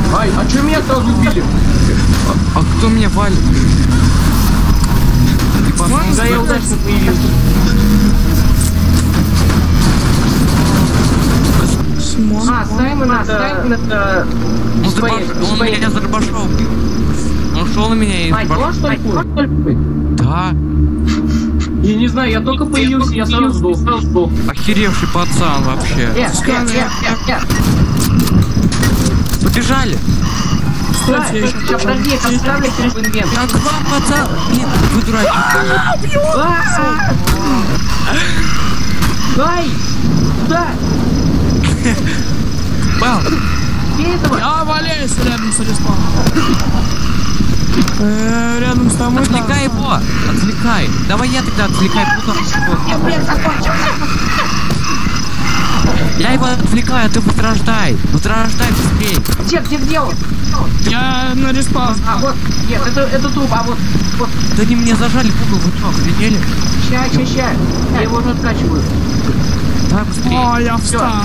Ай, а чё меня сразу убили? А кто меня валит? Да я удачно появился. Саймон это... Он меня за рыбашом убил. Он шел на меня и... А, что ли? Да. Я не знаю, я только появился, я сразу сдох. Охеревший пацан вообще. Побежали. Стойте, сейчас подожди, я поставлю через инвент. Я к вам, пацан. Блин, вы дураки. Дай! Да! Бал. Я валяюсь рядом с респауном. Рядом с тобой. Отвлекай его. Отвлекай. Давай я тогда отвлекай. Я его отвлекаю, а ты возрождай. Возрождай быстрее. Где он? Я на респаун. А, вот. Нет, это труп, а вот. Да они меня зажали в угол, вы что, охренели? Ща. Я его уже откачиваю. Так, быстрее. О, я встала.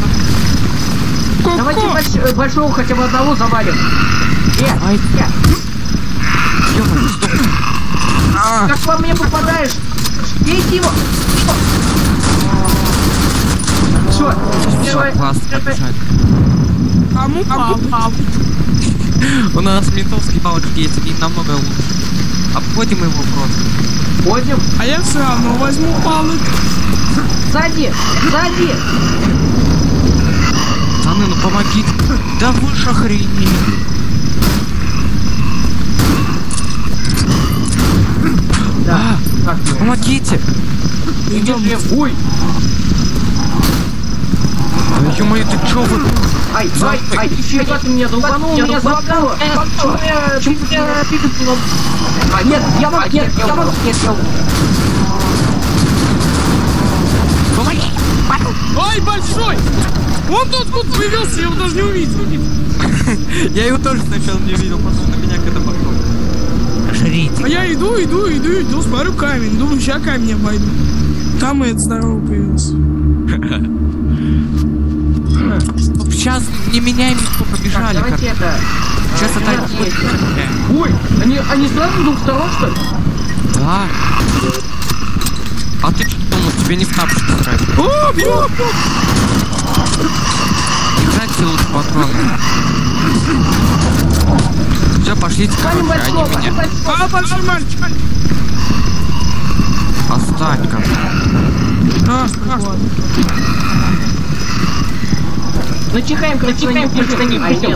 Давайте большого хотя бы одного завалим. Давай. Ёбаный, стоп. Как по мне попадаешь? Бейте его. Все, Класс, побежали. Кому палочки? У нас ментовские палочки есть, они намного лучше. Обходим его просто. Ходим. А я все равно возьму палочку. Сзади. Пацаны, ну помогите. Да вы ж охренели. Да. Помогите. Ой. Ё-моё, ты чё вы? Ай, фига ты меня долбанул, меня заткнуло. Нет, я могу. Помоги! Ой, большой! Он тут появился, я его даже не увидел. Я его тоже сначала не видел, потом на меня когда пошел. Жрите. А я иду, смотрю камень. Думаю, сейчас камень обойду. Там и этот здоровый появился. Сейчас не меняем, что побежали. Давайте это. Сейчас отойдем. Ой, они сразу с двух сторон, что ли? Да. А ты что думал, тебе не в тапочки играть? О, бьет! Играйте лучше патроны. Все, пошлите, короче, они меня. А, большой мальчик! Оставь, как. Ладно. Ну чихаем, нет.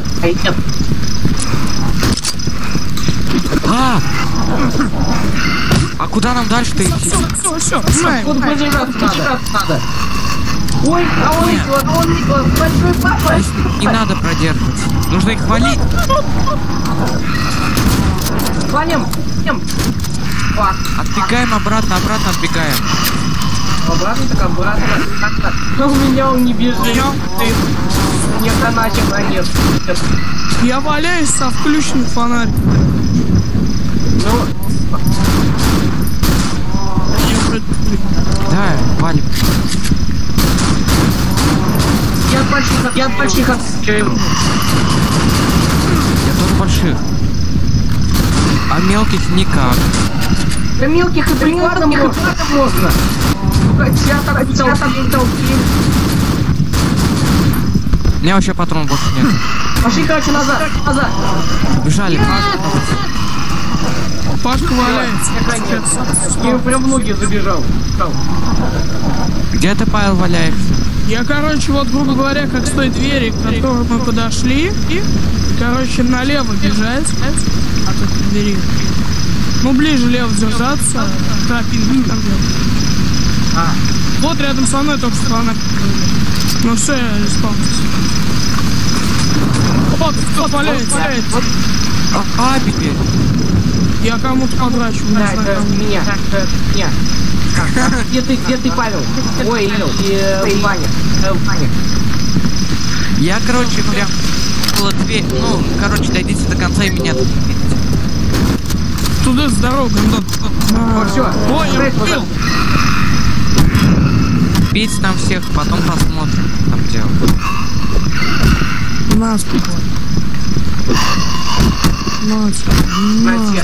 А куда нам дальше-то идти? Все, Вот продержаться надо. Ой, он большой папа. Не надо продерживаться. Нужно их валить. Валим. Отбегаем обратно отбегаем. Обратно. Но у меня он не бежит. Мне канатик нет. Я валяюсь со включенным фонариком. Да, валим. Я от больших отскочил. Я тоже больших. А мелких никак. Да мелких и прикладом можно. У меня вообще патрон больше нет. Пошли, короче, назад. Бежали. Пашка валяется. Я его прям в ноги забежал. Где ты, Павел, валяешься? Я, короче, вот, грубо говоря, как с той двери, к которой мы подошли, и, короче, налево бежать от этой двери. Ну, ближе лево держаться, тропинку там делать. Вот рядом со мной только что она. Ну все, я респаунился. Вот, кто валяется. Теперь. Я кому-то подрачу, не Да, знаю. это меня. Где ты, Павел? Ой, Ваня. Я, короче, прям около двери. Ну, короче, дойдите до конца и меня тут видите. Туда здорово, гандон. Вот все. Ой, я убил. Бейте там всех, потом посмотрим, там дело. У нас прикольно. На тебе.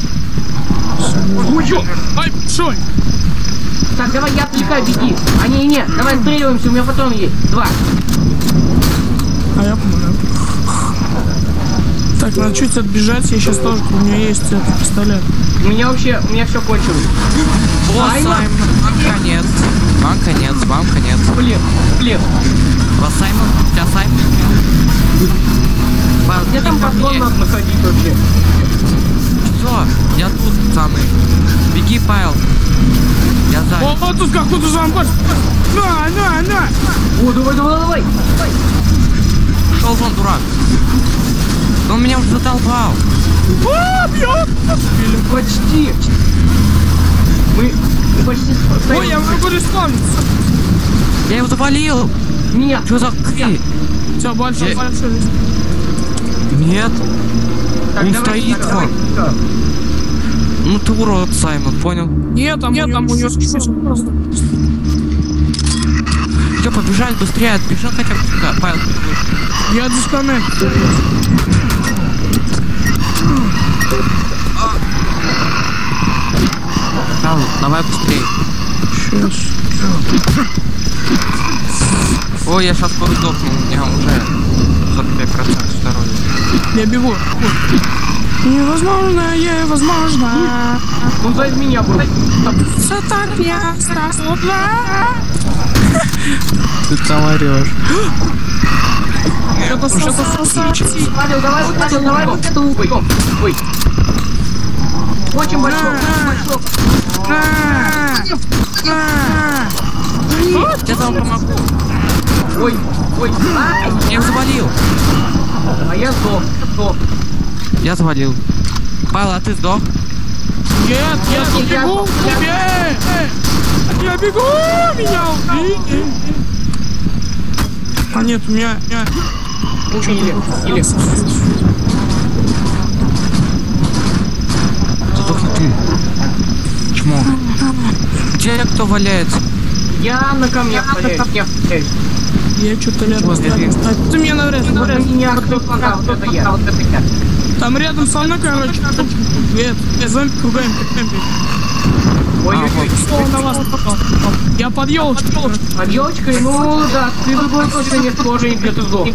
Ай, шой! Так, давай я отвлекаю, беги. А не, давай стреливаемся, у меня патрон есть. 2. А я помогаю. Так, надо чуть отбежать, я сейчас тоже, у меня есть этот пистолет. У меня все кончилось. Вот, Саймон, вам конец. Вам конец. Блин. Вот Саймон, у тебя Саймон. Где там патрон надо находить вообще? Все, я тут, пацаны. Беги, Павел. Я сзади. О, тут какой-то зомбар. На. О, давай. Шел вон, дурак. Он меня уже задолбал. О, бьет! Почти. Мы почти стоим. Ой, я могу респавниться. Я его завалил. Нет. Что за хрень? Все, большой. Нет. Так, Он давай, стоит давай. вон. Ну ты урод, Саймон, понял? Нет, там у него просто. Все, побежали быстрее, отбежал хотя бы сюда. Павел, Я дисконнект. Павел, давай быстрее. Сейчас. Ой, я сейчас сдохну, у меня уже 45% здоровья. Я бегу. Невозможно, возможно. Ну за меня был. Все так ясно. Ты там орешь. Павел, давай. Ой. Очень большой. Я там помогу. Ой. Ай. Я его завалил. А я сдох. Я завалил. Павел, а ты сдох? Нет, я бегу к тебе. Я бегу, меня убили. А нет, у меня... Или. Сдохни ты. Чмо. Где кто валяется? Я на камнях валяюсь. Я что-то рядом Ой, Ты меня навряд ли. Меня кто сказал, вот это я. Там рядом со мной, короче, зомби кругаем. Ой, Что на вас попал? Я под елочкой. под елочкой, ну да, ты другой точно не схожий, где ты сдох.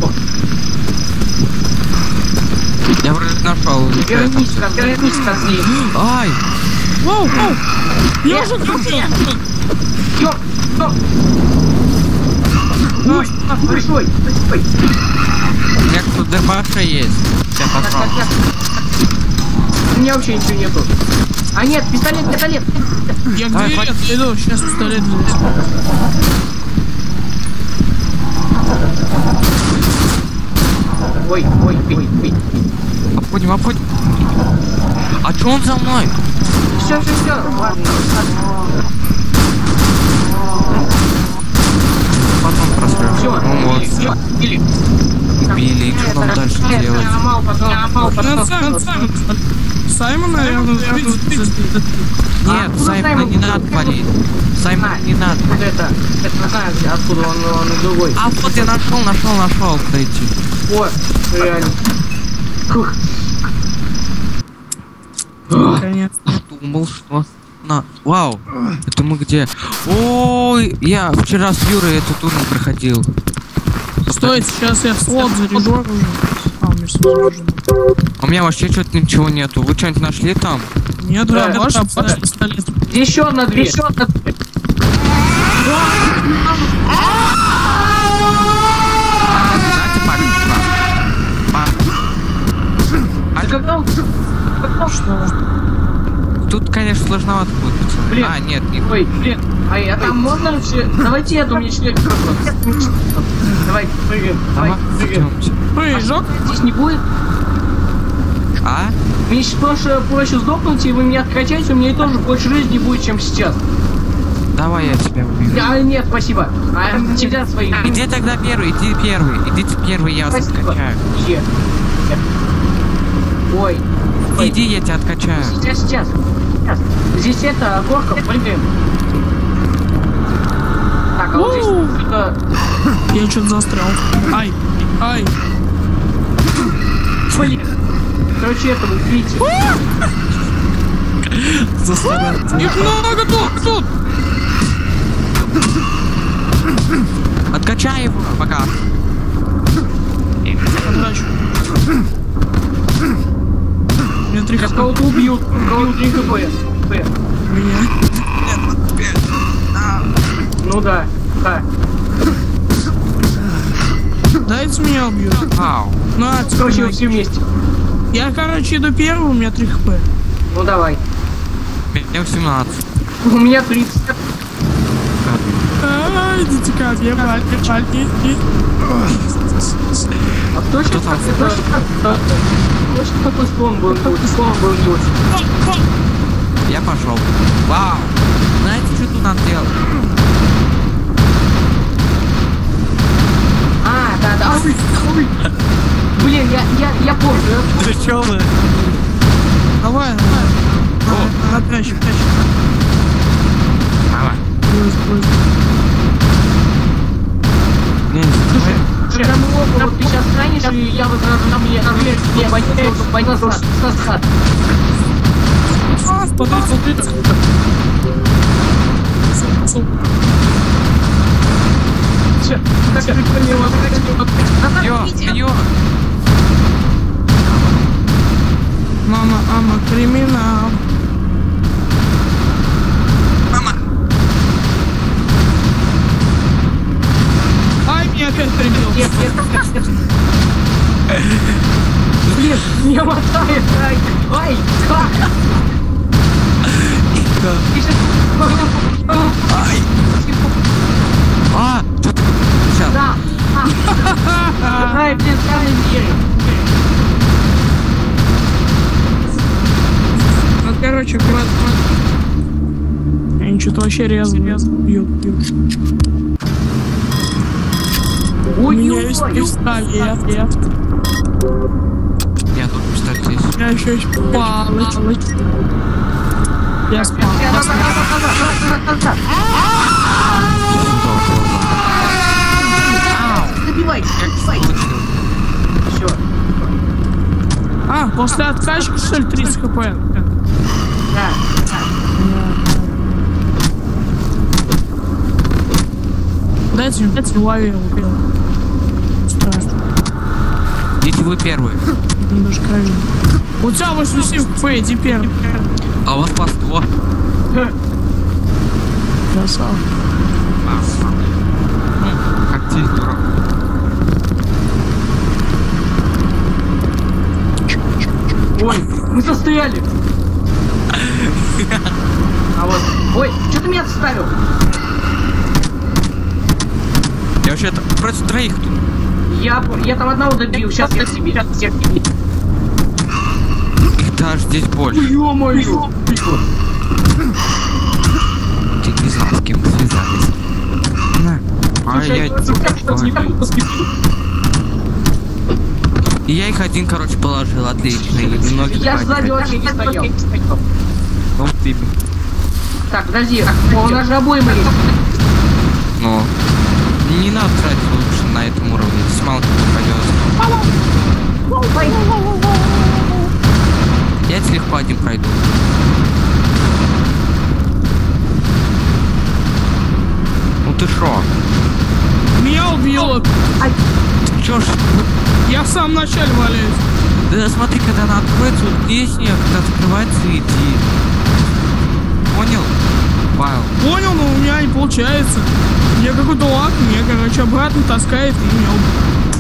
Я вроде нашел. Вернись ко мне. Ай! Воу! Я уже крутил. Ёп! Ой, большой. У меня тут дебаша есть. Я попробую. У меня вообще ничего нету. А нет, пистолет. Я к двери иду, сейчас пистолет будет. Ой. Обходим. А чё он за мной? Все. Ладно. Потом просрём. Все, Ну вот. или. Убили. И что нам дальше делать? Я ломал потом. Саймон, наверное, Нет, Саймона не надо валить. Саймона не надо. Вот это знаю, откуда он другой. А вот я нашел, кстати. О, реально. Фух. Наконец. Думал, что... Вау, это мы где? Ой, я вчера с Юрой этот уровень проходил. Стой, сейчас я слот заряжу. А, у меня все заряжено. У меня вообще что-то ничего нету. Вы что-нибудь нашли там? Нет, Да, ваш пистолет. Еще одна дверь. Знаете, А когда он... Тут, конечно, сложновато будет. Блин. А, нет. Ой, блин. А там можно вообще... Давайте эту мне член просто. Давай, прыгаем. Идёмте. Прыжок. Здесь не будет. А? Мне сейчас проще сдохнуть, и вы меня откачаете, у меня и тоже больше жизни будет, чем сейчас. Давай я тебя убью. Нет, спасибо. А тебя свои. Иди тогда первый, иди первый. Идите первый, я вас Спасибо. откачаю. Ой. Иди, я тебя откачаю. Сейчас. Здесь это, горка, прыгаем. Так, а вот здесь это... Я что-то застрял. Ай. Блин. короче, этого убейте. Заставляйте. Их много тут! Откачай его, пока. Подрачу. Мне 3 Сейчас хп. кого-то убьют. Кого-то 3 хп. Меня. Ну да. Да. Дайте меня убьют. Ау. На, Короче, все вместе. я, короче, иду первым, у меня 3 хп. Ну давай. Мне 18. У меня 30. Идите ко мне, мальчики. А точно там? Точно такой слон был не очень. Я пошел. Вау. Знаете, что тут надо делать? Да. Блин, я помню. Да что вы? Давай. Прячь. Давай. Слушай, прям вот ты сейчас станешь, и я возражу, мне бойна назад. Смотри. Ё. Мама, криминал. Ай, меня опять прибил. Блин, меня мотает. Ай, как? Ты сейчас... Сейчас. Да. Ай, блин, самый верю. Ну, короче, брат. Они что-то вообще резко бьют. У меня есть пистолет. Я тут пистолет есть. Я еще есть палочка. Я спал. Забивай. Все. После откачки, что ли, 30 хп? Да. Дайте мне в голове убил. Страшно. Идите вы первые. Даже крови. У тебя 87 хп, иди первый. А у вас по 100. Красава. Как ты, дурак. Ой, мы застряли. А вот. Ой, что ты меня отставил? Я вообще-то против троих тут. Я там одного добил, сейчас я тебе. Всех тебе. Их даже здесь больше. Ё-моё. Ты не знал, с кем связались. На. И я их один, короче, положил. Отлично. И многие Я пойдут. сзади вообще не стоял. Ну ты. Так, подожди. У нас же обоим есть. Ну. Не надо тратить лучше на этом уровне. Здесь мало кто пойдет. Я легко один пройду. Ну ты шо? Меня убило. Чё ж? Я в самом начале валяюсь. Да смотри, когда она откроется, вот здесь нет, когда открывается, иди. Понял? Павел. Понял, но у меня не получается. Я какой-то лак, меня, короче, обратно таскает и меня убил.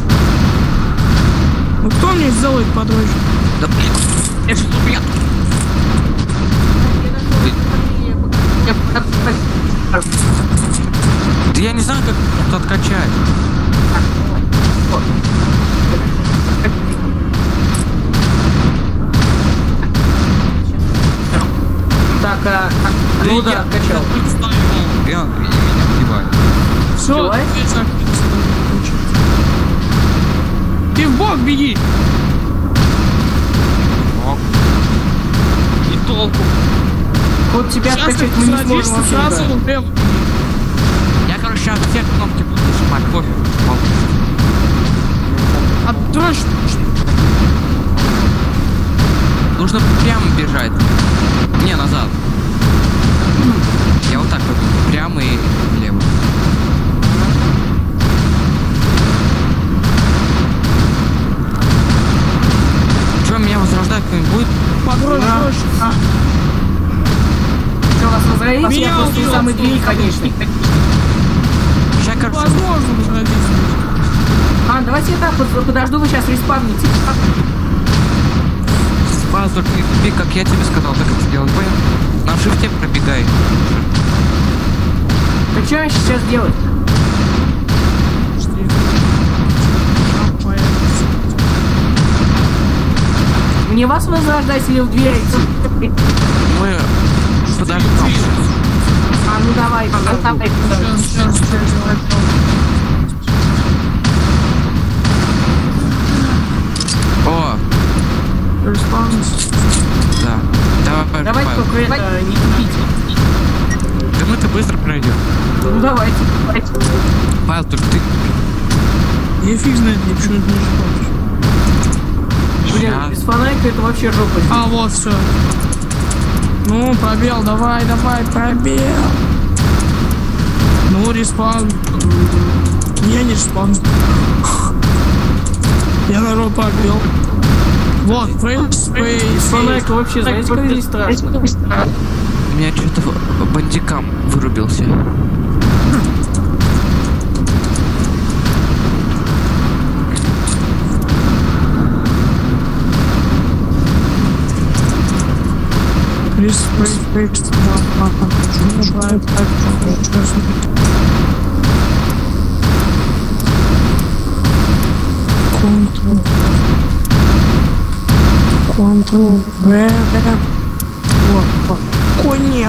Ну кто мне сделает подрочку? Да блин, я же убил. Да я не знаю, как тут откачать. Так, ну да, откачал. Я меня убиваю. Все, Давай. ты в бок беги. Ок. И толку. Вот тебя Сейчас откачать ты мы не сможем садишься, вообще. сразу Да. влево. Я, короче, сейчас все кнопки буду нажимать. Пофиг. А дрожь. нужно прямо бежать. Не, назад. Я вот так вот, прямо и влево. Что, меня возрождать кто-нибудь будет? Погрузишь. Что, вас возродить? Меня Я просто у убьет, самой двери, конечно. Сейчас, кажется, Возможно, возродить. А, давайте я так подожду, вы сейчас респавните. Спас, только не тупи, как я тебе сказал, так это сделать, понял? На шифте пробегай. Так что сейчас делать? Мне вас возрождать или в дверь идти? Мы подождем. А, ну давай, давай. Сейчас. О, да. Давай, Давайте Павел. только это не тупите. Да мы-то быстро пройдем. Ну давайте. Павел, только ты... Я фиг знает, мне почему-то не помню. Блин, Щас. без фонарика это вообще жопа. А, вот все. Ну, пробел, давай, пробел. Ну, респаун. Я не респаун. Я народ пробел. Вот, Без фонарика вообще, знаете, как здесь страшно? У меня что-то бандикам вырубился. Контрол. Нет.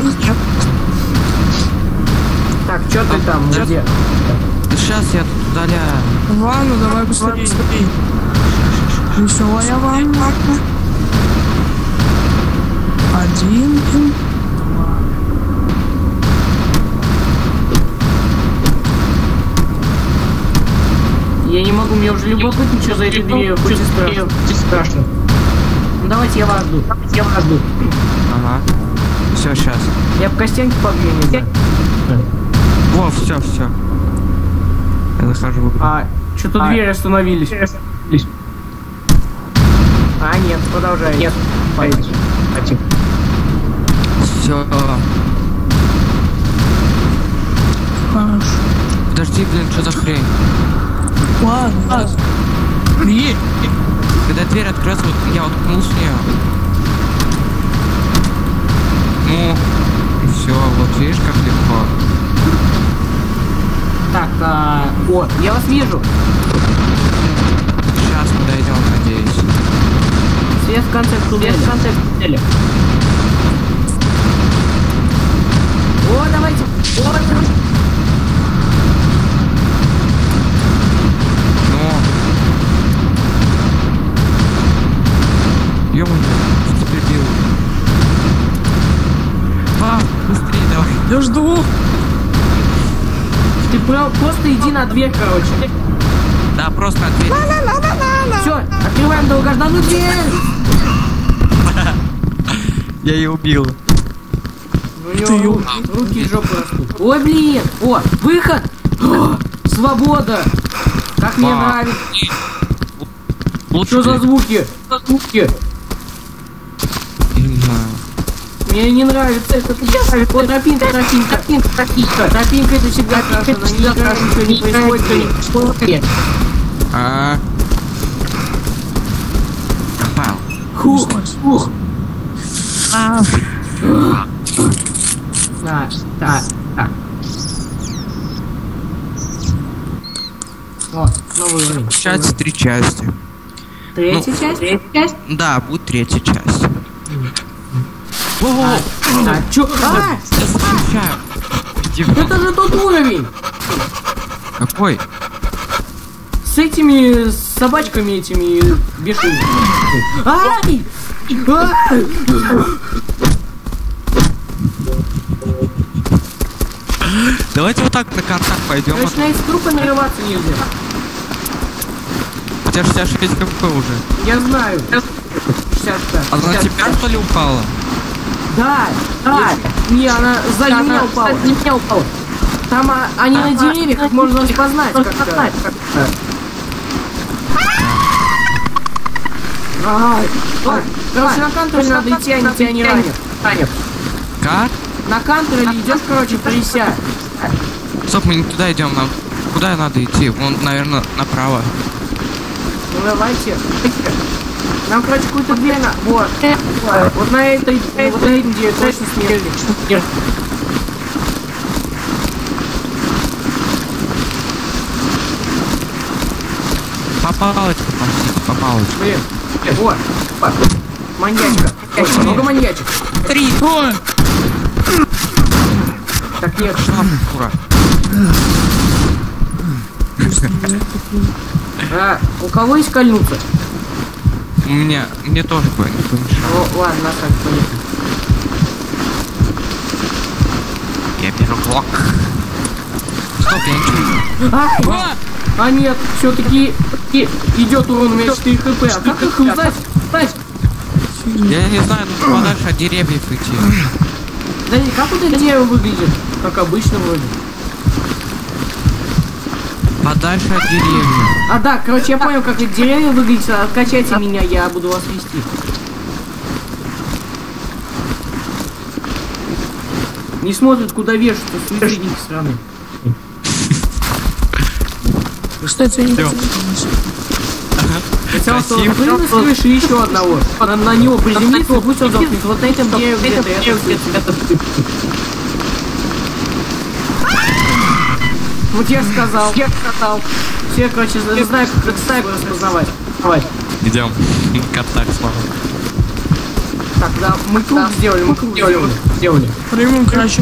Так, что ты там, где? Сейчас я тут удаляю. Ванну давай быстрее. Веселая ванна. 1. Я не могу, мне уже любопытно, что за этой дверью, хоть и страшно. Ну давайте я вас жду. Ага. Все, сейчас. Я по костянке побью, не знаю. Во, все. Я захожу в игру. А, что-то двери остановились. А, нет, продолжай. Нет, пойдешь. Все. Хорошо. Подожди, блин, что за хрень? Ладно. Есть. Когда дверь открылась, вот я уткнулся в нее. Ну, и все, вот видишь, как легко. Так, о, я вас вижу. Сейчас мы дойдем, надеюсь. Свет в конце туннеля. О, давайте. Ё-моё, что ты делаешь? Быстрее давай. Я жду. Ты просто иди на дверь, короче. Да, просто ответь. Все, открываем долгожданную дверь. Я ее убил. У него руки из жопы растут. Ой, блин. О, выход. О, свобода. Как мне нравится. Что за звуки? Не знаю. Мне не нравится это. О, тропинка. Тропинка это всегда хорошо. На ней ничего не происходит. Попал. Хух. Так. О, новый уровень. Сейчас 3 части. Третья часть? Да, будет 3-я часть. Чё? Это же тот уровень! Какой? С этими собачками этими бешеными. Ай! Давайте вот так на картах пойдем. Короче, на эти трупы нарываться нельзя. У тебя 66 КП уже. Я знаю. 60. Она на тебя, что ли, упала? Да. Не, она сзади меня упала. Там они на деревьях, их можно распознать как-то. Короче, на контроле надо идти, они тебя не ранят. Как? На контроле идешь, короче, присядь. Стоп, мы не туда идем, нам. Куда надо идти? Вон, наверное, направо. Ну давайте. Нам, короче, какую-то дверь на... Вот. Вот на этой где точно смерть. По палочке, простите, по палочке. Блин. Вот. Маньячка. Много маньячек. 3. Ой, Так нет. Ура. У кого есть кольнуться? Мне тоже бы не помешало. О, ладно, так, понятно. Я беру блок. Стоп, я ничего не... А нет, все-таки идет урон, у меня 4 хп. А как их узнать? Я не знаю, нужно подальше от деревьев идти. Да не, как вот это дерево выглядит? Как обычно вроде. Подальше от деревьев. А да, короче, я понял, как эти деревья выглядят. Откачайте меня, я буду вас вести. Не смотрят, куда вешаться, суицидники сраные. кстати, не Хотел, что прыгнуть с крыши еще одного. На него приземлиться, пусть он сдохнет. Вот на этом дереве где-то. Вот я сказал. Все, короче, знаю, как снайпер распознавать. Давай. Идем. Контакт с мамой. Так, да, мы круг сделали. Примем, короче,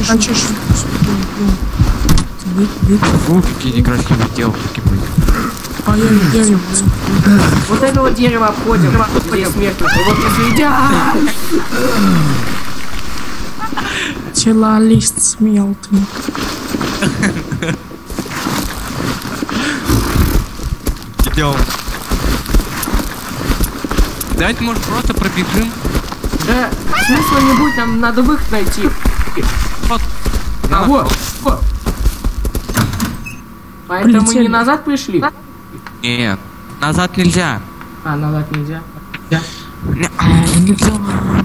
Какие некрасивые девушки были. А я не Вот этого дерева обходим. Здесь смертных. Вот если идем. Телолист смелтый. Идем. Давайте, может, просто пробежим. Да, смысла не будет, нам надо выход найти. Вот. Вот. Поэтому мы не назад пришли? Нет, назад нельзя. А, назад нельзя. Нельзя.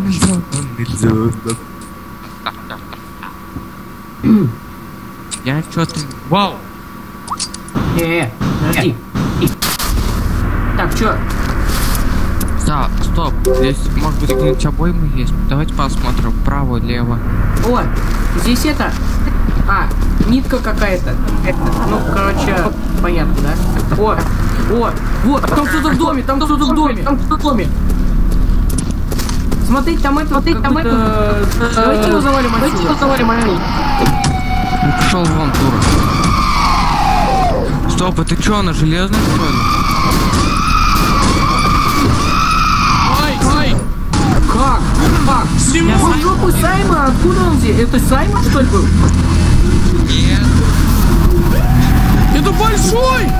Я что-то... Вау! Подожди. Так, чё? Да, стоп. Здесь, может быть, где-нибудь обоймы есть. Давайте посмотрим. Право, лево. О, здесь это... А, нитка какая-то. Ну, короче, понятно, да? Вот, там кто-то в доме, Смотри, там это, давайте его завалим отсюда. Пошел вон, дура. Стоп, это что, она железная, что ли? Ой! Как? Симон! Я смотрю, пусть Сайма, откуда он здесь? Это Сайма, что ли, был? Нет. Это большой!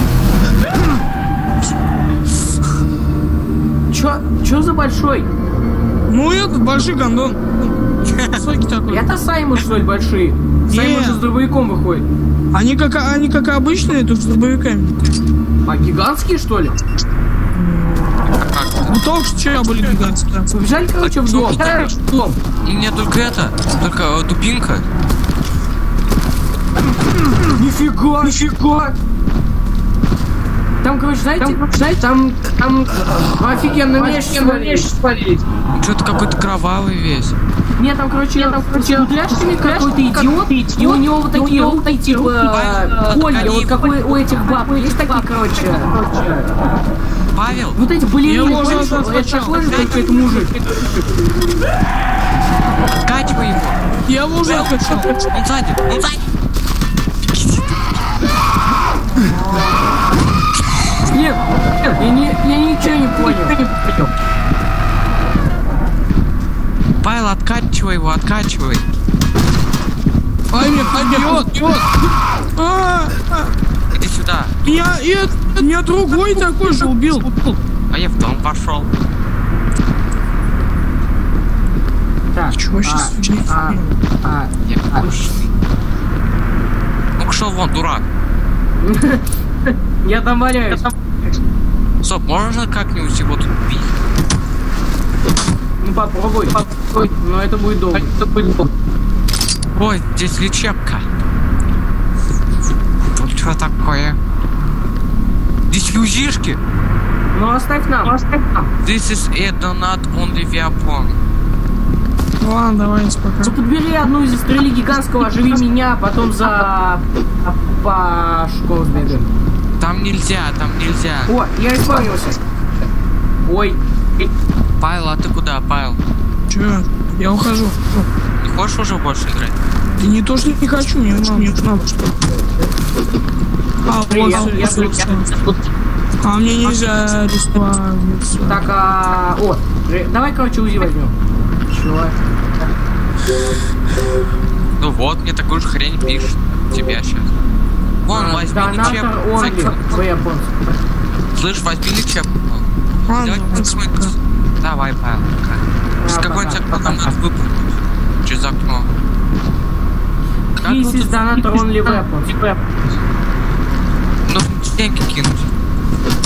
Чё за большой? Ну это большой гондон. Высокий такой. Это Саймы, что ли, большие? Саймы же с дробовиком выходит. Они как обычные, только с дробовиками. А гигантские, что ли? Ну только что вчера были гигантские. Побежали, короче, в дом. И мне только дубинка. Нифига! Там, короче, знаете, там офигенно меч спалить. Что-то какой-то кровавый весь. Нет, там, короче, с пляшками какой-то идиот, и у него вот такие руки, типа, колья, вот как у этих баб. Есть такие, короче. Павел? Вот эти балерины, Я уже это такой же, только это мужик. Откачивай его. Я его уже откачал. Он сзади. Нет, я ничего не понял. Павел, откачивай его, откачивай. Ай, меня бьет. Иди сюда. Меня другой такой же убил. А я в дом пошел. Так, Чего сейчас? Я пущенный. Ну шел вон, дурак. Я там валяюсь. Стоп, можно как-нибудь его тут убить? Ну попробуй. Но это будет долго. Ой, здесь лечебка. Тут что такое? Здесь юзишки. Ну оставь нам. This is a donut only weapon. Ну ладно, давай, пока. Ну подбери одну из стрели гигантского, оживи меня, потом за Пашком сбегаем. Там нельзя. О, я исполнился. Ой. Павел, а ты куда, Павел? Че? Я ухожу. Не хочешь уже больше играть? Да не то, что не хочу, мне надо что. А мне нельзя респавниться. Так, давай, короче, УЗИ возьмем. Чего? Ну вот, мне такую же хрень пишет. Тебя сейчас. Вон, возьми лечебку. Слышь, возьми лечебку. Давай, Павел, пока. С какой-нибудь окна нам надо выпрыгнуть. Через окно. This is donut only weapons. Ну, деньги кинуть.